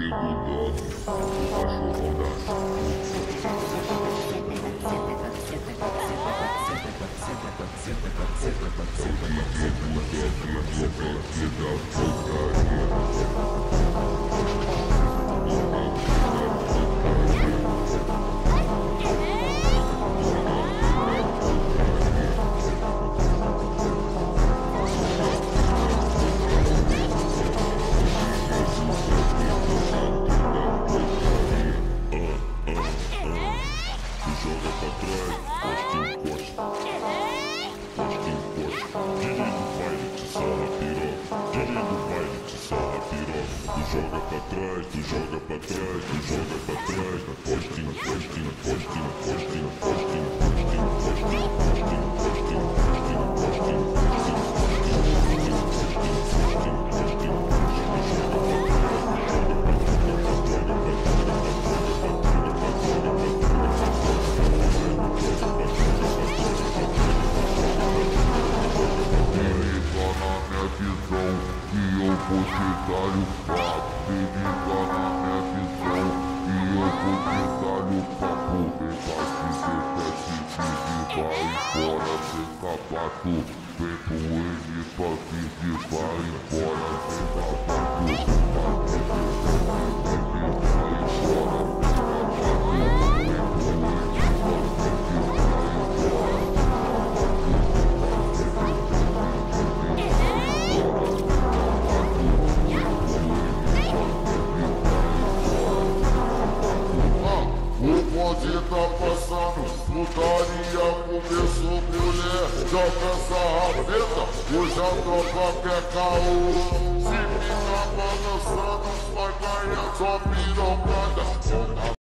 Joga pra trás, tu joga pra trás, tu joga pra trás. Postinho, postinho, postinho, postinho, postinho, postinho, postinho, postinho, postinho, postinho, vou te dar o papo, se liga na minha visão e eu vou te dar o papo. Vem pra se vai embora sem sapato. Vem pro N pra se vai embora sem Pode tá passando, putaria começou, mulher. Joga essa rabeta, hoje a tropa quer caô. Se ficar balançando, vai ganhar sua pirocada.